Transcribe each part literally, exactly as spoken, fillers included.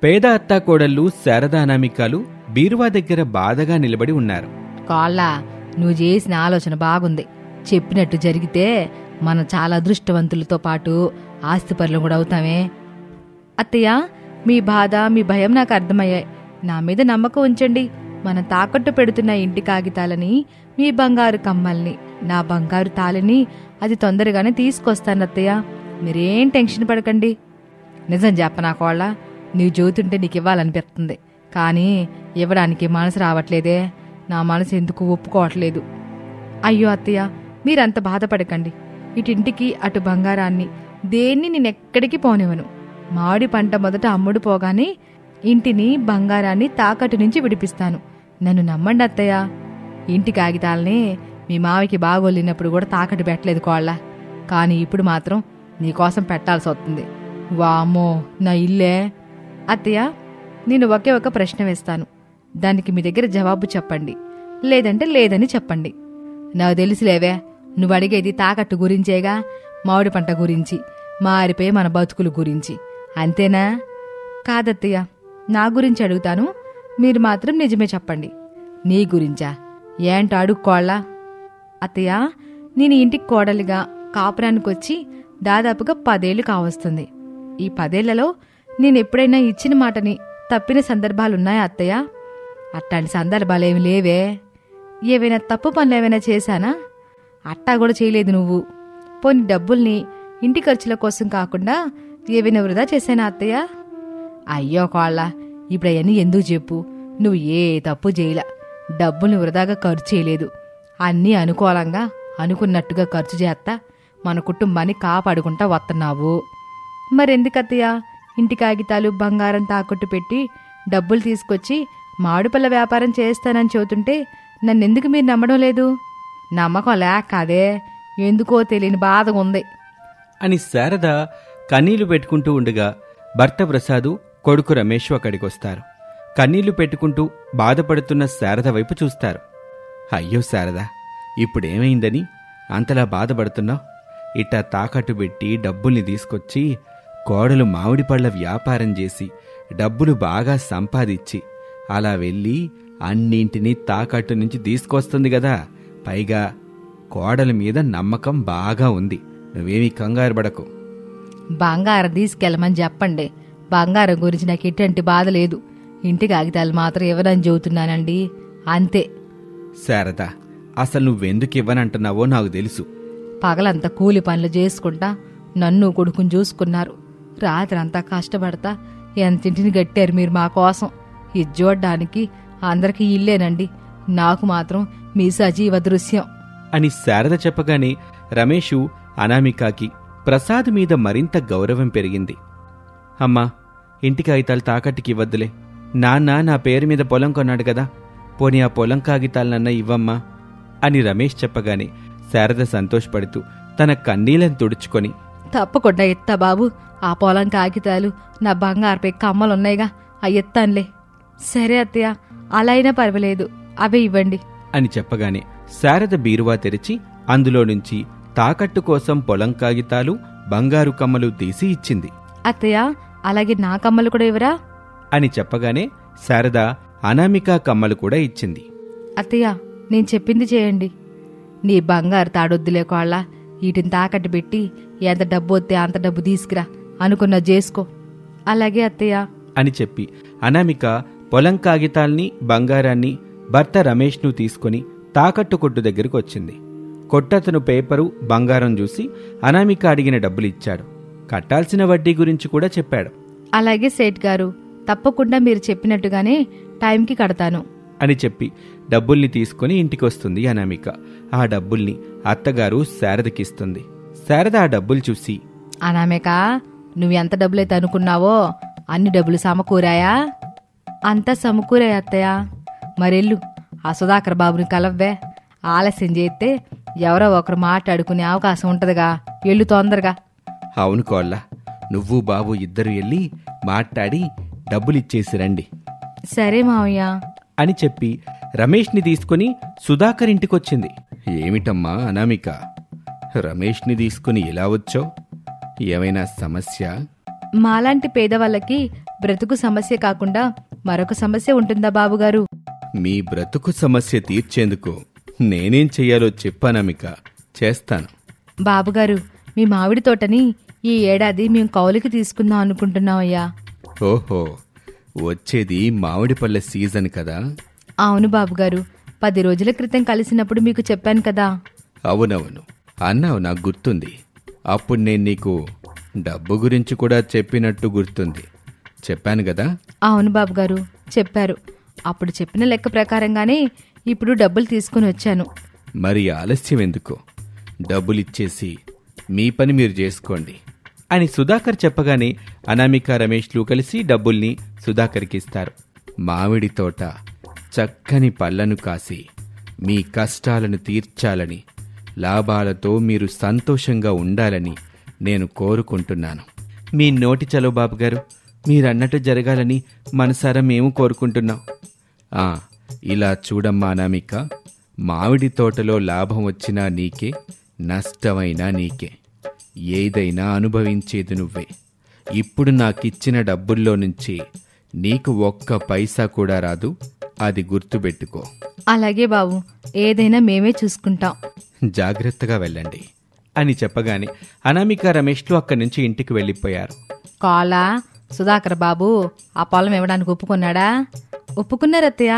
పేద అత్తాకోడళ్ళు శారద అనామికాలు బీరువా దగ్గర బాధగా నిలబడి ఉన్నారు. కోళ్ళ, నువ్వు చేసిన ఆలోచన బాగుంది. చెప్పినట్టు జరిగితే మనం చాలా అదృష్టవంతులతో పాటు ఆస్తిపరులు కూడా అవుతామే. అత్తయ్య, మీ బాధ మీ భయం నాకు అర్థమయ్యాయి. నా మీద నమ్మకం ఉంచండి. మనం తాకట్టు పెడుతున్న ఇంటి కాగితాలని, మీ బంగారు కమ్మల్ని, నా బంగారు తాళిని అది తొందరగానే తీసుకొస్తాను అత్తయ్య. మీరేం టెన్షన్ పడకండి. నిజం చెప్పనా కోళ్ళ, నీవు చూతుంటే నీకు ఇవ్వాలనిపిస్తుంది, కానీ ఇవ్వడానికి మనసు రావట్లేదే. నా మనసు ఎందుకు ఒప్పుకోవట్లేదు. అయ్యో అత్తయ్య, మీరంత బాధపడకండి. ఇటింటికి అటు బంగారాన్ని దేన్ని నేనెక్కడికి పోనివ్వను. మామిడి పంట మొదట అమ్ముడు పోగానే ఇంటిని బంగారాన్ని తాకట్టు నుంచి విడిపిస్తాను. నన్ను నమ్మండి అత్తయ్య. ఇంటి కాగితాలనే మీ మావికి బాగోలినప్పుడు కూడా తాకట్టు పెట్టలేదు కోళ్ళ, కానీ ఇప్పుడు మాత్రం నీకోసం పెట్టాల్సి వస్తుంది. వామ్మో, నా ఇల్లే. అత్తయ్య, నేను ఒకే ఒక ప్రశ్న వేస్తాను. దానికి మీ దగ్గర జవాబు చెప్పండి, లేదంటే లేదని చెప్పండి. నాకు తెలిసిలేవే, నువ్వు అడిగేది తాకట్టు గురించేగా, మామిడి పంట గురించి, మారిపోయి మన బతుకుల గురించి, అంతేనా? కాదత్తయ్య, నా గురించి అడుగుతాను. మీరు మాత్రం నిజమే చెప్పండి. నీ గురించా? ఏంటో అడుక్కోళ్ళా? అత్తయ్య, నేను ఇంటికి కోడలిగా కాపురానికి వచ్చి దాదాపుగా పదేళ్లు కావస్తుంది. ఈ పదేళ్లలో నేను ఎప్పుడైనా ఇచ్చిన మాటని తప్పిన సందర్భాలున్నాయా అత్తయ్య? అట్లాంటి సందర్భాలేమి లేవే. ఏవైనా తప్పు పనులు ఏమైనా చేశానా? అట్టా కూడా చేయలేదు నువ్వు. పోనీ డబ్బుల్ని ఇంటి ఖర్చుల కోసం కాకుండా ఏవైనా వృధా చేశానా అత్తయ్య? అయ్యో కోళ్ళ, ఇప్పుడు అవన్నీ ఎందుకు చెప్పు. నువ్వు ఏ తప్పు చేయలా. డబ్బుల్ని వృధాగా ఖర్చు చేయలేదు. అన్నీ అనుకూలంగా అనుకున్నట్టుగా ఖర్చు చేస్తా మన కుటుంబాన్ని కాపాడుకుంటా వస్తున్నావు. మరెందుకత్తయ్య ఇంటి కాగితాలు బంగారం తాకట్టు పెట్టి డబ్బులు తీసుకొచ్చి మామిడిపళ్ళ వ్యాపారం చేస్తానని చెబుతుంటే నన్నెందుకు మీరు నమ్మడం లేదు? నమ్మకం లేక కాదే, ఎందుకో తెలియని బాధగా ఉంది అని శారద కన్నీళ్లు పెట్టుకుంటూ ఉండగా భర్త ప్రసాదు, కొడుకు రమేష్ అక్కడికొస్తారు. కన్నీళ్లు పెట్టుకుంటూ బాధపడుతున్న శారద వైపు చూస్తారు. అయ్యో శారద, ఇప్పుడేమైందని అంతలా బాధపడుతున్నావు? ఇట్టా తాకట్టు పెట్టి డబ్బుల్ని తీసుకొచ్చి కోడలు మామిడి పళ్ళ వ్యాపారం చేసి డబ్బులు బాగా సంపాదించి అలా వెళ్ళి అన్నింటినీ తాకట్టు నుంచి తీసుకొస్తుంది కదా. పైగా కోడల మీద నమ్మకం బాగా ఉంది. నువ్వేమీ కంగారు పడకు. బంగారం తీసుకెళ్ళమని చెప్పండి. బంగారం గురించి నాకు ఎటువంటి బాధ లేదు. ఇంటి కాగితాలు మాత్రం ఇవ్వనని చెబుతున్నానండి, అంతే. శారద, అసలు నువ్వెందుకు ఇవ్వనంటున్నావో నాకు తెలుసు. పగలంతా కూలి పనులు చేసుకుంటా నన్ను కొడుకుని చూసుకున్నారు. రాత్రంతా కష్టపడతా ఎంతింటిని గట్టారు మీరు మా కోసం. ఇది చూడ్డానికి అందరికీ ఇల్లేనండి, నాకు మాత్రం మీ సజీవ దృశ్యం అని శారద చెప్పగానే రమేషు, అనామికాకి ప్రసాద్ మీద మరింత గౌరవం పెరిగింది. అమ్మా, ఇంటి కాగితాలు తాకట్టుకి ఇవ్వద్దులే. నాన్న నా పేరు మీద పొలం కొన్నాడు కదా, పోనీ ఆ పొలం కాగితాలనన్నా ఇవ్వమ్మా అని రమేష్ చెప్పగానే శారద సంతోషపడుతూ తన కన్నీళ్ళని తుడుచుకొని, తప్పకుండా ఎత్తా బాబు. ఆ పొలం కాగితాలు నా బంగారుపై కమ్మలున్నాయిగా, అవి ఎత్తానులే. సరే అత్తయ్య, అలా అయినా పర్వాలేదు, అవే ఇవ్వండి అని చెప్పగానే శారద బీరువా తెరిచి అందులో నుంచి తాకట్టు కోసం పొలం కాగితాలు, బంగారు కమ్మలు తీసి ఇచ్చింది. అత్తయ్య, అలాగే నా కమ్మలు కూడా ఇవ్వరా అని చెప్పగానే శారద అనామికా కమ్మలు కూడా ఇచ్చింది. అత్తయ్య, నేను చెప్పింది చేయండి. నీ బంగారు తాడొద్దులే కోళ్ళ, వీటిని తాకట్టు పెట్టి ఎంత డబ్బు వస్తే అంత డబ్బు తీసుకురా, అనుకున్నా చేసుకో. అలాగే అత్తయ్య అని చెప్పి అనామిక పొలం కాగితాల్ని, బంగారాన్ని భర్త రమేష్ను తీసుకుని తాకట్టు కొట్టు దగ్గరకు వచ్చింది. కొట్టతను పేపరు, బంగారం చూసి అనామిక అడిగిన డబ్బులు ఇచ్చాడు. కట్టాల్సిన వడ్డీ గురించి కూడా చెప్పాడు. అలాగే సేట్ గారు, తప్పకుండా మీరు చెప్పినట్టుగానే టైంకి కడతాను అని చెప్పి డబ్బుల్ని తీసుకుని ఇంటికొస్తుంది అనామిక. ఆ డబ్బుల్ని అత్తగారు శారదకిస్తుంది. శారద ఆ డబ్బులు చూసి, అనామిక, నువ్వెంత డబ్బులైతే అనుకున్నావో అన్ని డబ్బులు సమకూరాయా? అంతా సమకూరాయి అత్తయ్య. మరెళ్ళు ఆ సుధాకర్ బాబుని కలవ్వే. ఆలస్యం చేస్తే ఎవరో ఒకరు మాట్లాడుకునే అవకాశం ఉంటదిగా, ఎళ్ళు తొందరగా. అవును కోళ్ళ, నువ్వు బాబు ఇద్దరు వెళ్ళి మాట్లాడి డబ్బులిచ్చేసి రండి. సరే మావయ్య అని చెప్పి రమేష్ని తీసుకుని సుధాకర్ ఇంటికొచ్చింది. ఏమిటమ్మా అనామిక, రమేష్ని తీసుకుని ఇలా వచ్చావు? ఏమైనా సమస్య? మాలాంటి పేదవాళ్ళకి బ్రతుకు సమస్య కాకుండా మరొక సమస్య ఉంటుందా బాబుగారు? మీ బ్రతుకు సమస్య తీర్చేందుకు నేనేం చెయ్యాలో చెప్పానమిక, చేస్తాను. బాబుగారు, మీ మామిడి తోటని ఈ ఏడాది మేము కౌలుకి తీసుకుందాం అనుకుంటున్నామయ్యా. ఓహో, వచ్చేది మామిడి పళ్ళ సీజన్ కదా? అవును బాబుగారు, పది రోజుల క్రితం కలిసినప్పుడు మీకు చెప్పాను కదా. అవునవును అన్నావు, నాకు గుర్తుంది. అప్పుడు నేను నీకు డబ్బు గురించి కూడా చెప్పినట్టు గుర్తుంది. చెప్పాను కదా? అవును బాబుగారు, చెప్పారు. అప్పుడు చెప్పిన లెక్క ప్రకారంగానే ఇప్పుడు డబ్బులు తీసుకుని వచ్చాను. మరి ఆలస్యం ఎందుకు? డబ్బులిచ్చేసి మీ పని మీరు చేసుకోండి అని సుధాకర్ చెప్పగానే అనామిక, రమేష్లు కలిసి డబ్బుల్ని సుధాకర్కి ఇస్తారు. మామిడి తోట చక్కని పళ్ళను కాసి మీ కష్టాలను తీర్చాలని, లాభాలతో మీరు సంతోషంగా ఉండాలని నేను కోరుకుంటున్నాను. మీ నోటి చలో బాబుగారు, మీరన్నట్టు జరగాలని మనసారా మేము కోరుకుంటున్నాం. ఆ ఇలా చూడమ్మా అనామిక, మామిడి తోటలో లాభం వచ్చినా నీకే, నష్టమైనా నీకే. ఏదైనా అనుభవించేది నువ్వే. ఇప్పుడు నాకిచ్చిన డబ్బుల్లో నుంచి నీకు ఒక్క పైసా కూడా రాదు, అది గుర్తుపెట్టుకో. అలాగే బాబు, ఏదైనా మేమే చూసుకుంటాం. జాగ్రత్తగా వెళ్ళండి అని చెప్పగానే అనామిక, రమేష్లు అక్కడి నుంచి ఇంటికి వెళ్ళిపోయారు. కాలా సుధాకర్ బాబు ఆ పొలం ఇవ్వడానికి ఒప్పుకున్నాడా? ఒప్పుకున్నారత్తయ్య.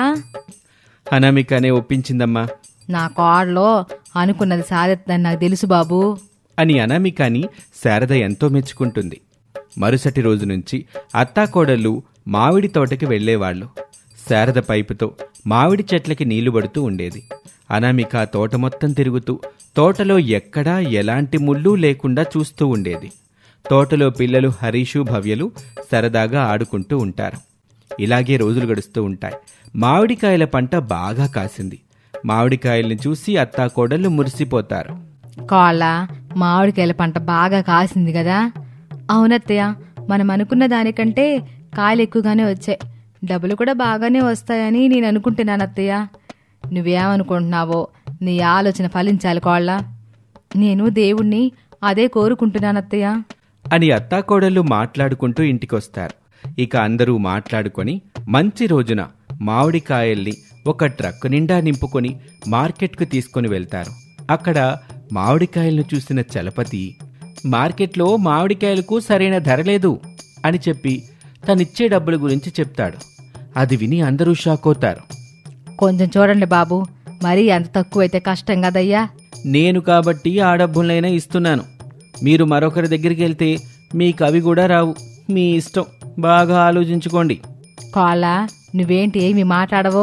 అనామికనే ఒప్పించిందమ్మా. నా కోడలో అనుకున్నది సాధిద్దని నాకు తెలుసు బాబు అని అనామికాని శారద ఎంతో మెచ్చుకుంటుంది. మరుసటి రోజు నుంచి అత్తాకోడళ్ళు మామిడి తోటకి వెళ్లేవాళ్లు. శారద పైపుతో మామిడి చెట్లకి నీళ్లు పడుతూ ఉండేది. అనామిక తోట మొత్తం తిరుగుతూ తోటలో ఎక్కడా ఎలాంటి ముళ్ళు లేకుండా చూస్తూ ఉండేది. తోటలో పిల్లలు హరీషు, భవ్యలు సరదాగా ఆడుకుంటూ ఉంటారు. ఇలాగే రోజులు గడుస్తూ ఉంటాయి. మామిడికాయల పంట బాగా కాసింది. మామిడికాయల్ని చూసి అత్తాకోడళ్ళు మురిసిపోతారు. కాళ్ళ మామిడికాయల పంట బాగా కాసింది కదా? అవునత్తయ్య, మనం అనుకున్న దానికంటే కాయలు ఎక్కువగానే వచ్చాయి. డబ్బులు కూడా బాగానే వస్తాయని నేను అనుకుంటున్నాను అత్తయ్య. నువ్వేమనుకుంటున్నావో నీ ఆలోచన ఫలించాలి కోళ్ళ. నేను దేవుణ్ణి అదే కోరుకుంటున్నాను అత్తయ్య అని అత్తాకోడళ్ళు మాట్లాడుకుంటూ ఇంటికొస్తారు. ఇక అందరూ మాట్లాడుకొని మంచి రోజున మామిడికాయల్ని ఒక ట్రక్ నిండా నింపుకొని మార్కెట్కు తీసుకొని వెళ్తారు. అక్కడ మామిడికాయలను చూసిన చలపతి, మార్కెట్లో మామిడికాయలకు సరైన ధర లేదు అని చెప్పి తనిచ్చే డబ్బుల గురించి చెప్తాడు. అది విని అందరూ షాకవుతారు. కొంచెం చూడండి బాబు, మరీ అంత తక్కువైతే కష్టం కదయ్యా. నేను కాబట్టి ఆ డబ్బులైనా ఇస్తున్నాను. మీరు మరొకరి దగ్గరికి వెళ్తే మీకు అవి కూడా రావు. మీ ఇష్టం, బాగా ఆలోచించుకోండి. కాళ్ళ నువ్వేంటి ఏమి మాట్లాడవో?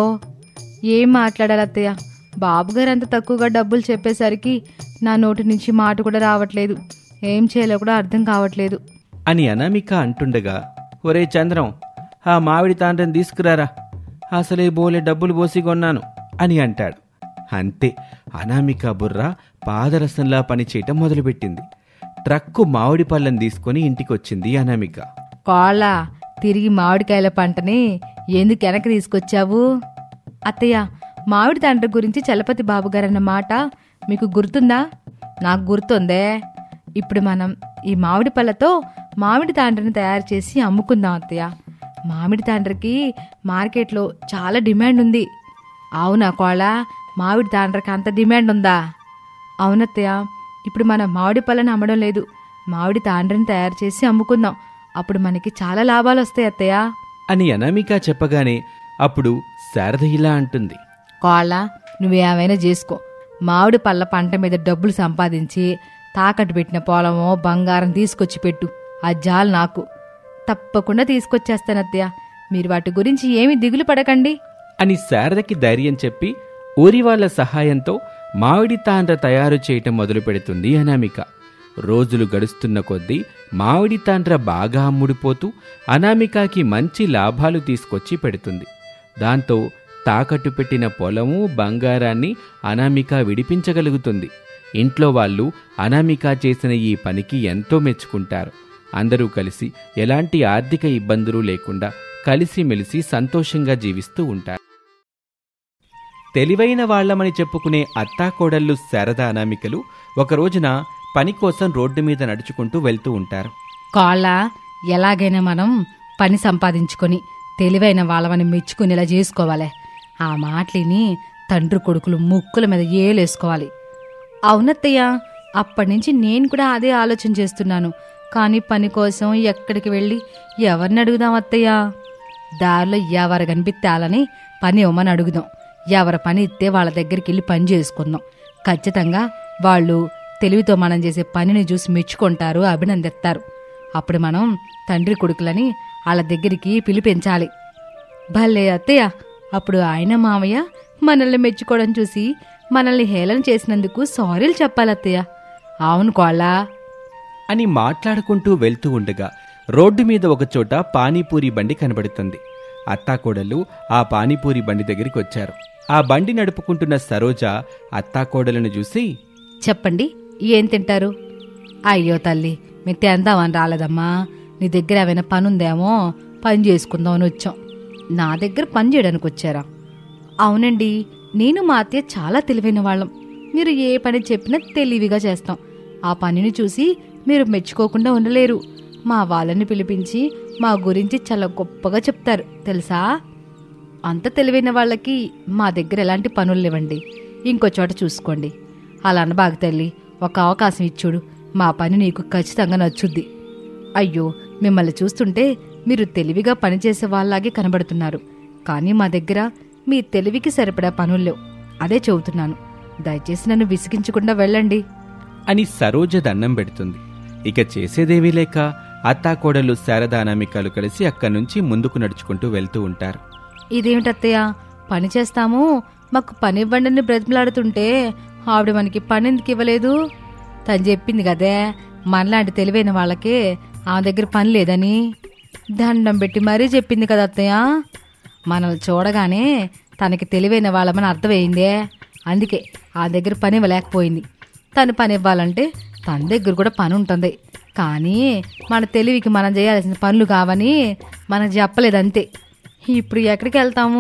ఏం మాట్లాడాలత్తయ్య? బాబుగారు అంత తక్కువగా డబ్బులు చెప్పేసరికి నా నోటి నుంచి మాట కూడా రావట్లేదు. ఏం చేయాలో కూడా అర్థం కావట్లేదు అని అనామిక అంటుండగా, ఒరే చంద్రం, ఆ మామిడి తాండ్రం తీసుకురారా, అసలే బోలే డబ్బులు పోసి కొన్నాను అని అంటాడు. అంతే, అనామిక బుర్ర పాదరసంలా పనిచేయటం మొదలుపెట్టింది. ట్రక్కు మామిడి పళ్ళని తీసుకుని ఇంటికొచ్చింది అనామిక. కాళ్ళ తిరిగి మామిడికాయల పంటని ఎందుకు వెనక్కి తీసుకొచ్చావు? అత్తయ్య, మామిడి తాండ్ర గురించి చలపతి బాబుగారన్న మాట మీకు గుర్తుందా? నాకు గుర్తుందే. ఇప్పుడు మనం ఈ మామిడి పళ్ళతో మామిడి తాండ్రని తయారు చేసి అమ్ముకుందాం అత్తయ్య. మామిడి తాండ్రకి మార్కెట్లో చాలా డిమాండ్ ఉంది. అవునా కోళ్ళ, మామిడి తాండ్రకి అంత డిమాండ్ ఉందా? అవునత్తయ్య, ఇప్పుడు మనం మామిడి పళ్ళని అమ్మడం లేదు, మామిడి తాండ్రని తయారు చేసి అమ్ముకుందాం. అప్పుడు మనకి చాలా లాభాలు వస్తాయి అత్తయ్య అని అనామిక చెప్పగానే అప్పుడు శారద ఇలా అంటుంది. కోళ్ళ, నువ్వేమైనా చేసుకో, మామిడి పళ్ళ పంట మీద డబ్బులు సంపాదించి తాకట్టు పెట్టిన పొలమో బంగారం తీసుకొచ్చి పెట్టు. అజ్జాలు నాకు తప్పకుండా తీసుకొచ్చేస్తానత్తయ్య. మీరు వాటి గురించి ఏమీ దిగులు పడకండి అని శారదకి ధైర్యం చెప్పి ఊరి వాళ్ల సహాయంతో మామిడి తాండ్ర తయారు చేయటం మొదలు పెడుతుంది అనామిక. రోజులు గడుస్తున్న కొద్దీ మామిడి తాండ్ర బాగా అమ్ముడిపోతూ అనామికకి మంచి లాభాలు తీసుకొచ్చి పెడుతుంది. దాంతో తాకట్టు పెట్టిన పొలము, బంగారాన్ని అనామిక విడిపించగలుగుతుంది. ఇంట్లో వాళ్ళు అనామిక చేసిన ఈ పనికి ఎంతో మెచ్చుకుంటారు. అందరూ కలిసి ఎలాంటి ఆర్థిక ఇబ్బందులు లేకుండా కలిసిమెలిసి సంతోషంగా జీవిస్తూ ఉంటారు. తెలివైన వాళ్లమని చెప్పుకునే అత్తాకోడళ్ళు శారద, అనామికలు ఒకరోజున పని కోసం రోడ్డు మీద నడుచుకుంటూ వెళ్తూ ఉంటారు. కాళ్ళ, ఎలాగైనా మనం పని సంపాదించుకొని తెలివైన వాళ్ళమని మెచ్చుకునేలా చేసుకోవాలి. ఆ మాటలిని తండ్రి కొడుకులు ముక్కుల మీద ఏలేసుకోవాలి. అవునత్తయ్య, అప్పటినుంచి నేను కూడా అదే ఆలోచన చేస్తున్నాను. కానీ పని కోసం ఎక్కడికి వెళ్ళి ఎవరిని అడుగుదాం అత్తయ్య? దారిలో ఎవరు కనిపిస్తాలని పని ఇవ్వమని అడుగుదాం. ఎవరి పని ఇస్తే వాళ్ళ దగ్గరికి వెళ్ళి పని చేసుకుందాం. ఖచ్చితంగా వాళ్ళు తెలివితో మనం చేసే పనిని చూసి మెచ్చుకుంటారు, అభినందిస్తారు. అప్పుడు మనం తండ్రి కొడుకులని వాళ్ళ దగ్గరికి పిలిపించాలి. భలే అత్తయ్య, అప్పుడు ఆయన మామయ్య మనల్ని మెచ్చుకోవడం చూసి మనల్ని హేళన చేసినందుకు సారీలు చెప్పాలి అత్తయ్య. అవును కోళ్ళ అని మాట్లాడుకుంటూ వెళ్తూ ఉండగా రోడ్డు మీద ఒకచోట పానీపూరి బండి కనబడుతుంది. అత్తాకోడలు ఆ పానీపూరి బండి దగ్గరికి వచ్చారు. ఆ బండి నడుపుకుంటున్న సరోజ అత్తాకోడలను చూసి, చెప్పండి, ఏం తింటారు? అయ్యో తల్లి, మేము తిందామని రాలేదమ్మా. నీ దగ్గర ఏమైనా పని ఉందేమో, పని చేసుకుందామని వచ్చాం. నా దగ్గర పని చేయడానికి వచ్చారా? అవునండి, నేను మా అత్తయ్య చాలా తెలివైన వాళ్ళం. మీరు ఏ పని చెప్పినా తెలివిగా చేస్తాం. ఆ పనిని చూసి మీరు మెచ్చుకోకుండా ఉండలేరు. మా వాళ్ళని పిలిపించి మా గురించి చాలా గొప్పగా చెప్తారు తెలుసా. అంత తెలివైన వాళ్ళకి మా దగ్గర ఎలాంటి పనులు లేవండి. ఇంకో చోట చూసుకోండి. అలా అనబాగు తల్లి, ఒక అవకాశం ఇచ్చుడు. మా పని నీకు ఖచ్చితంగా నచ్చుద్ది. అయ్యో, మిమ్మల్ని చూస్తుంటే మీరు తెలివిగా పనిచేసే వాళ్ళలాగే కనబడుతున్నారు. కానీ మా దగ్గర మీ తెలివికి సరిపడా పనులు లేవు. అదే చెబుతున్నాను. దయచేసి నన్ను విసిగించకుండా వెళ్ళండి అని సరోజ దండం పెడుతుంది. ఇక చేసేదేమీ లేక అత్తాకోడలు శారదా అనామికలు కలిసి అక్కడి నుంచి ముందుకు నడుచుకుంటూ వెళ్తూ ఉంటారు. ఇదేమిటత్తయ్య, పని చేస్తాము, మాకు పని ఇవ్వండి బ్రతిమలాడుతుంటే ఆవిడ మనకి పని ఎందుకు ఇవ్వలేదు? తను చెప్పింది కదే, మనలాంటి తెలివైన వాళ్ళకి ఆమె దగ్గర పని లేదని. దండం పెట్టి మరీ చెప్పింది కదా అత్తయ్య. మనల్ని చూడగానే తనకి తెలివైన వాళ్ళమని అర్థమైందే. అందుకే ఆ దగ్గర పని ఇవ్వలేకపోయింది. తను పని ఇవ్వాలంటే తన దగ్గర కూడా పని ఉంటుంది. కానీ మన తెలివికి మనం చేయాల్సిన పనులు కావని మనకు చెప్పలేదంతే. ఇప్పుడు ఎక్కడికి వెళ్తాము?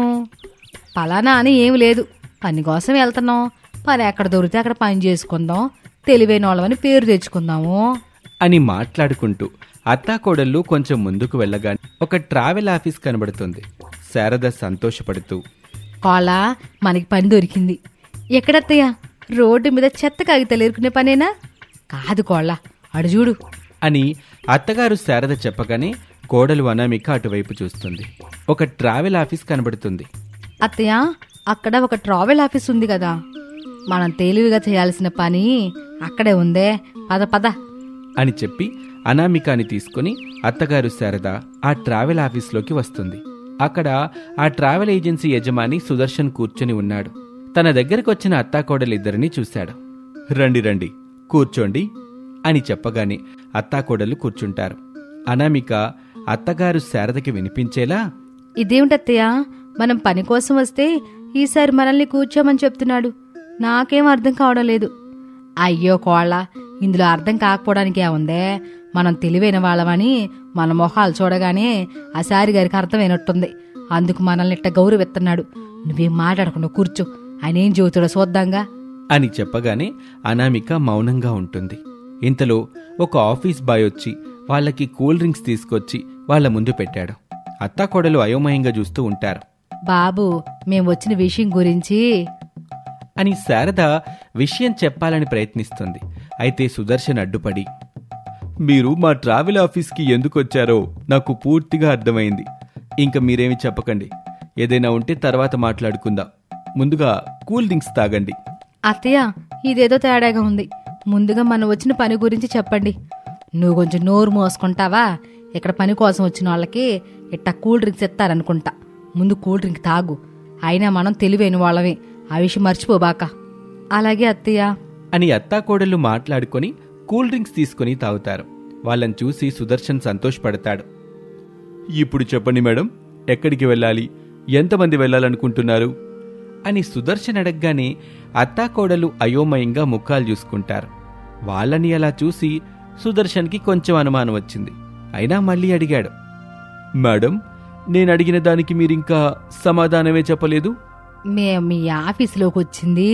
పలానా అని ఏమి లేదు, పని కోసం వెళ్తున్నాం. పని ఎక్కడ దొరికితే అక్కడ పని చేసుకుందాం, తెలివైన వాళ్ళమని పేరు తెచ్చుకుందాము అని మాట్లాడుకుంటూ అత్తాకోడళ్ళు కొంచెం ముందుకు వెళ్ళగానే ఒక ట్రావెల్ ఆఫీస్ కనబడుతుంది. శారద సంతోషపడుతూ, కోళ్ళ, మనకి పని దొరికింది. ఎక్కడత్తయ్యా? రోడ్డు మీద చెత్త కాగితాలు ఎరుకునే పనేనా? కాదు కోళ్ళ, అడు చూడు అని అత్తగారు శారద చెప్పగానే కోడలు అనామిక అటువైపు చూస్తుంది. ఒక ట్రావెల్ ఆఫీస్ కనబడుతుంది. అత్తయ్య, అక్కడ ఒక ట్రావెల్ ఆఫీస్ ఉంది కదా. మనం తెలివిగా చేయాల్సిన పని అక్కడే ఉందే. పద పద అని చెప్పి అనామికాని తీసుకుని అత్తగారు శారద ఆ ట్రావెల్ ఆఫీస్లోకి వస్తుంది. అక్కడ ఆ ట్రావెల్ ఏజెన్సీ యజమాని సుదర్శన్ కూర్చొని ఉన్నాడు. తన దగ్గరకు వచ్చిన అత్తాకోడలిద్దరినీ చూశాడు. రండి రండి, కూర్చోండి అని చెప్పగానే అత్తాకోడలు కూర్చుంటారు. అనామిక అత్తగారు శారదకి వినిపించేలా, ఇదేమిటత్తయ్య, మనం పని కోసం వస్తే ఈసారి మనల్ని కూర్చోమని చెప్తున్నాడు. నాకేం అర్థం కావడం లేదు. అయ్యో కోళ్ళ, ఇందులో అర్థం కాకపోవడానికి ఏముందే? మనం తెలివైన వాళ్ళమని మన మొహాలు చూడగానే ఆ సారి గారికి అర్థమైనట్టుంది. అందుకు మనల్ని ఇట్ట గౌరవిస్తున్నాడు. నువ్వేం మాట్లాడకుండా కూర్చో, ఆయన ఏం చెబుతాడో చూద్దాంగా అని చెప్పగానే అనామిక మౌనంగా ఉంటుంది. ఇంతలో ఒక ఆఫీస్ బాయ్ వచ్చి వాళ్ళకి కూల్ డ్రింక్స్ తీసుకొచ్చి వాళ్ళ ముందు పెట్టాడు. అత్తాకోడలు అయోమయంగా చూస్తూ ఉంటారు. బాబు, మేం వచ్చిన విషయం గురించి అని శారద విషయం చెప్పాలని ప్రయత్నిస్తుంది. అయితే సుదర్శన్ అడ్డుపడి, మీరు మా ట్రావెల్ ఆఫీస్కి ఎందుకు వచ్చారో నాకు పూర్తిగా అర్థమైంది. ఇంకా మీరేమి చెప్పకండి. ఏదైనా ఉంటే తర్వాత మాట్లాడుకుందాం. ముందుగా కూల్ డ్రింక్స్ తాగండి. అత్తయ్య, ఇదేదో తేడాగా ఉంది. ముందుగా మనం వచ్చిన పని గురించి చెప్పండి. నువ్వు కొంచెం నోరు మోసుకుంటావా? ఇక్కడ పని కోసం వచ్చిన వాళ్ళకి ఇట్టా కూల్ డ్రింక్స్ ఇస్తారనుకుంటా. ముందు కూల్ డ్రింక్ తాగు. అయినా మనం తెలివైన వాళ్ళమే, ఆ విషయం మర్చిపోబాక. అలాగే అత్తయ్య అని అత్తాకోడళ్ళు మాట్లాడుకొని కూల్ డ్రింక్స్ తీసుకుని తాగుతారు. వాళ్ళని చూసి సుదర్శన్ సంతోషపడతాడు. ఇప్పుడు చెప్పండి మేడం, ఎక్కడికి వెళ్ళాలి? ఎంతమంది వెళ్ళాలనుకుంటున్నారు అని సుదర్శన్ అడగగానే అత్తాకోడలు అయోమయంగా ముఖాలు చూసుకుంటారు. వాళ్ళని అలా చూసి సుదర్శన్కి కొంచెం అనుమానం వచ్చింది. అయినా మళ్ళీ అడిగాడు. మేడం, నేను అడిగిన దానికి మీరింకా సమాధానమే చెప్పలేదు. మేము మీ ఆఫీసులోకి వచ్చింది.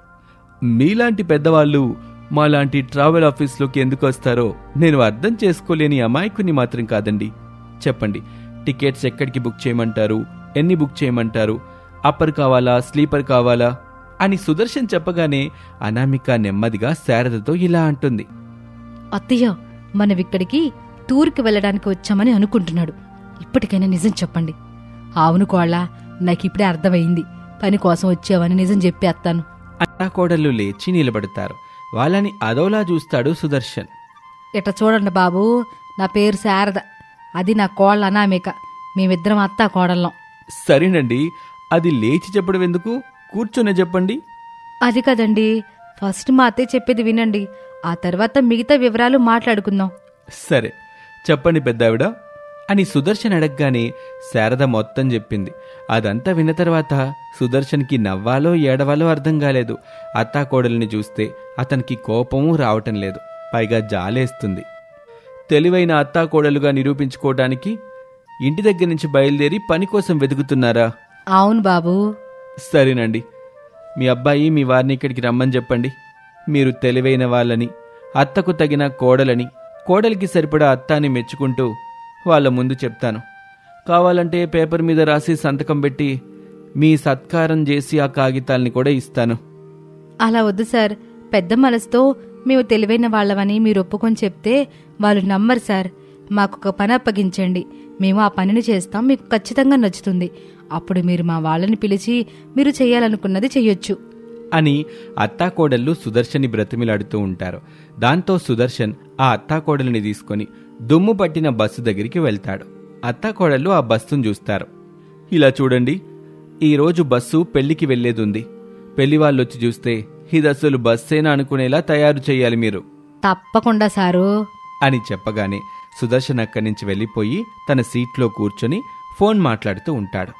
మీలాంటి పెద్దవాళ్ళు మాలాంటి ట్రావెల్ ఆఫీస్లోకి ఎందుకు వస్తారో నేను అర్థం చేసుకోలేని అమాయకుని మాత్రం కాదండి. చెప్పండి, టికెట్స్ ఎక్కడికి బుక్ చేయమంటారు, ఎన్ని బుక్ చేయమంటారు, అప్పర్ కావాలా స్లీపర్ కావాలా అని సుదర్శన్ చెప్పగానే అనామిక నెమ్మదిగా శారదతో ఇలా అంటుంది. అత్తయ్య, మనమిక్కడికి టూర్కి వెళ్ళడానికి వచ్చామని అనుకుంటున్నాడు. ఇప్పటికైనా నిజం చెప్పండి. అవును కోళ్ళ, నాకిప్పుడే అర్థమైంది. పని కోసం వచ్చావని నిజం చెప్పేస్తాను. అత్తా కోడళ్ళు లేచి నిలబడతారు. వాళ్ళని అదోలా చూస్తాడు సుదర్శన్. ఇట చూడండి బాబు, నా పేరు శారద, అది నా కోళ్ళ అనామిక. మేమిద్దరం అత్తా కోడళ్ళం. సరేనండి, అది లేచి చెప్పడం ఎందుకు, కూర్చొనే చెప్పండి. అది కదండి, ఫస్ట్ మా అత్తయ్య చెప్పేది వినండి, ఆ తర్వాత మిగతా వివరాలు మాట్లాడుకుందాం. సరే చెప్పండి పెద్దావిడ అని సుదర్శన్ అడగగానే శారద మొత్తం చెప్పింది. అదంతా విన్న తర్వాత సుదర్శన్కి నవ్వాలో ఏడవాలో అర్థం కాలేదు. అత్తాకోడల్ని చూస్తే అతనికి కోపమూ రావటం లేదు, పైగా జాలేస్తుంది. తెలివైన అత్తాకోడలుగా నిరూపించుకోవడానికి ఇంటి దగ్గర నుంచి బయలుదేరి పని కోసం వెతుకుతున్నారా? అవును బాబు. సరేనండి, మీ అబ్బాయి మీ వారిని ఇక్కడికి రమ్మని చెప్పండి. మీరు తెలివైన వాళ్ళని, అత్తకు తగిన కోడలని, కోడలికి సరిపడా అత్తాని మెచ్చుకుంటూ వాళ్ళ ముందు చెప్తాను. కావాలంటే పేపర్ మీద రాసి సంతకం పెట్టి మీ సత్కారం చేసి ఆ కాగితాల్ని కూడా ఇస్తాను. అలా వద్దు సార్, పెద్ద మనసుతో మేము తెలివైన వాళ్ళమని మీరు ఒప్పుకొని చెప్తే వాళ్ళు నమ్మరు సార్. మాకొక పని అప్పగించండి, మేము ఆ పనిని చేస్తాం, మీకు ఖచ్చితంగా నచ్చుతుంది. అప్పుడు మీరు మా వాళ్ళని పిలిచి మీరు చెయ్యాలనుకున్నది చెయ్యొచ్చు అని అత్తాకోడళ్ళు సుదర్శన్ని బ్రతిమిలాడుతూ ఉంటారు. దాంతో సుదర్శన్ ఆ అత్తాకోడల్ని తీసుకుని దుమ్ము పట్టిన బస్సు దగ్గరికి వెళ్తాడు. అత్తాకోడళ్ళు ఆ బస్సును చూస్తారు. ఇలా చూడండి, ఈరోజు బస్సు పెళ్లికి వెళ్లేదుంది. పెళ్లి వాళ్ళొచ్చి చూస్తే ఇది అసలు బస్సేనా అనుకునేలా తయారు చెయ్యాలి మీరు. తప్పకుండా సారు అని చెప్పగానే సుదర్శన్ అక్కడి నుంచి వెళ్ళిపోయి తన సీట్లో కూర్చొని ఫోన్ మాట్లాడుతూ ఉంటాడు.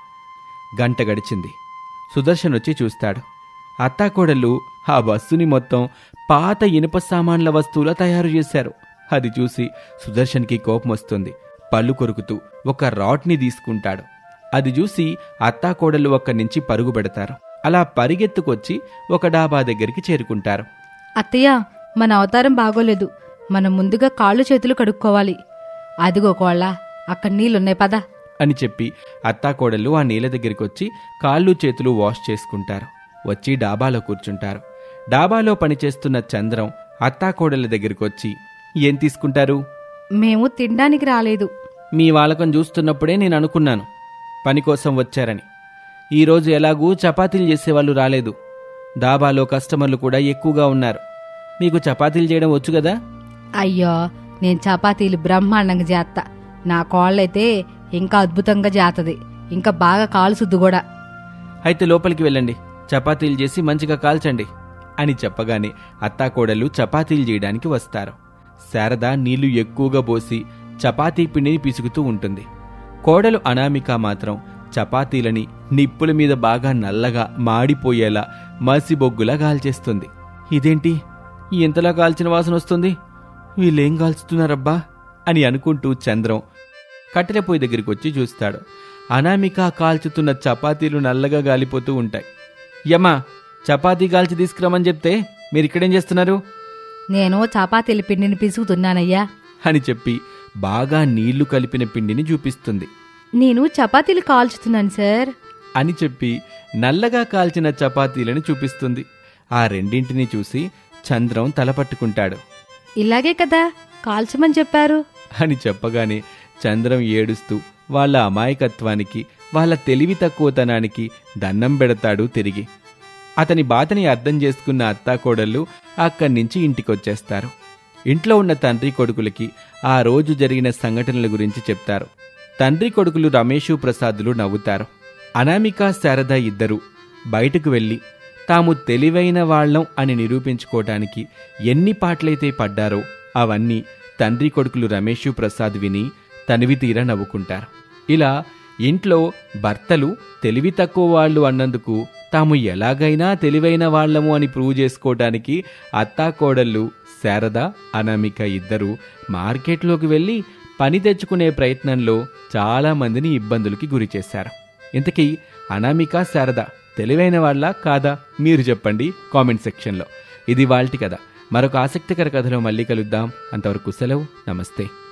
గంట గడిచింది. సుదర్శన్ వచ్చి చూస్తాడు. అత్తాకోడళ్ళు ఆ బస్సుని మొత్తం పాత ఇనుప సామాన్ల వస్తువులా తయారు చేశారు. అది చూసి సుదర్శన్కి కోపం వస్తుంది. పళ్ళు కొరుకుతూ ఒక రాడ్ని తీసుకుంటాడు. అది చూసి అత్తాకోడళ్ళు అక్కడి నుంచి పరుగు పెడతారు. అలా పరిగెత్తుకొచ్చి ఒక డాబా దగ్గరికి చేరుకుంటారు. అత్తయ్య, మన అవతారం బాగోలేదు, మనం ముందుగా కాళ్ళు చేతులు కడుక్కోవాలి. అదిగో కోళ్ళ, అక్కడ నీళ్లున్నాయి పద అని చెప్పి అత్తాకోడళ్ళు ఆ నీళ్ళ దగ్గరికి వచ్చి కాళ్ళు చేతులు వాష్ చేసుకుంటారు. వచ్చి డాబాలో కూర్చుంటారు. డాబాలో పనిచేస్తున్న చంద్రం అత్తాకోడళ్ళ దగ్గరికి వచ్చి, ఏం తీసుకుంటారు? మేము తినడానికి రాలేదు. మీ వాలకం చూస్తున్నప్పుడే నేను అనుకున్నాను పని కోసం వచ్చారని. ఈరోజు ఎలాగూ చపాతీలు చేసేవాళ్ళు రాలేదు. డాబాలో కస్టమర్లు కూడా ఎక్కువగా ఉన్నారు. మీకు చపాతీలు చేయడం వచ్చు కదా? అయ్యో, నేను చపాతీలు బ్రహ్మాండంగా చేస్తా. నా కోళ్ళైతే ఇంకా అద్భుతంగా చేతది, ఇంకా బాగా కాలుసుద్దు కూడా. అయితే లోపలికి వెళ్ళండి, చపాతీలు చేసి మంచిగా కాల్చండి అని చెప్పగానే అత్తాకోడళ్ళు చపాతీలు చేయడానికి వస్తారు. శారద నీళ్లు ఎక్కువగా పోసి చపాతీ పిండిని పిసుకుతూ ఉంటుంది. కోడలు అనామిక మాత్రం చపాతీలని నిప్పుల మీద బాగా నల్లగా మాడిపోయేలా మసిబొగ్గులా కాల్చేస్తుంది. ఇదేంటి ఇంతలా కాల్చిన వాసన వస్తుంది, వీళ్ళేం కాల్చుతున్నారబ్బా అని అనుకుంటూ చంద్రం కట్టెల పొయ్యి దగ్గరికి వచ్చి చూస్తాడు. అనామిక కాల్చుతున్న చపాతీలు నల్లగా గాలిపోతూ ఉంటాయి. యమ్మా, చపాతీ కాల్చి తీసుకురమ్మని చెప్తే మీరిక్కడేం చేస్తున్నారు? నేను చపాతీల పిండిని పిసుకుతున్నానయ్యా అని చెప్పి బాగా నీళ్లు కలిపిన పిండిని చూపిస్తుంది. నేను చపాతీలు కాల్చుతున్నాను సార్ అని చెప్పి నల్లగా కాల్చిన చపాతీలను చూపిస్తుంది. ఆ రెండింటినీ చూసి చంద్రం తలపట్టుకుంటాడు. ఇలాగే కదా కాల్చమని చెప్పారు అని చెప్పగానే చంద్రం ఏడుస్తూ వాళ్ళ అమాయకత్వానికి, వాళ్ళ తెలివి తక్కువతనానికి దండం పెడతాడు తిరిగి. అతని బాధని అర్థం చేసుకున్న అత్తాకోడళ్ళు అక్కడి నుంచి ఇంటికొచ్చేస్తారు. ఇంట్లో ఉన్న తండ్రి కొడుకులకి ఆ రోజు జరిగిన సంఘటనల గురించి చెప్తారు. తండ్రి కొడుకులు రమేషు ప్రసాదులు నవ్వుతారు. అనామిక శారద ఇద్దరూ బయటకు వెళ్ళి తాము తెలివైన వాళ్లం అని నిరూపించుకోవటానికి ఎన్ని పాటలైతే పడ్డారో అవన్నీ తండ్రి కొడుకులు రమేషు ప్రసాద్ విని తనివి తీర నవ్వుకుంటారు. ఇలా ఇంట్లో భర్తలు తెలివి తక్కువ వాళ్ళు అన్నందుకు తాము ఎలాగైనా తెలివైన వాళ్లము అని ప్రూవ్ చేసుకోవడానికి అత్తాకోడళ్ళు శారద అనామిక ఇద్దరూ మార్కెట్లోకి వెళ్ళి పని తెచ్చుకునే ప్రయత్నంలో చాలా మందిని ఇబ్బందులకి గురి చేశారు. ఇంతకీ అనామిక శారద తెలివైన వాళ్ళ కాదా? మీరు చెప్పండి కామెంట్ సెక్షన్లో. ఇది వాల్టి కథ. మరొక ఆసక్తికర కథలో మళ్ళీ కలుద్దాం. అంతవరకు సెలవు, నమస్తే.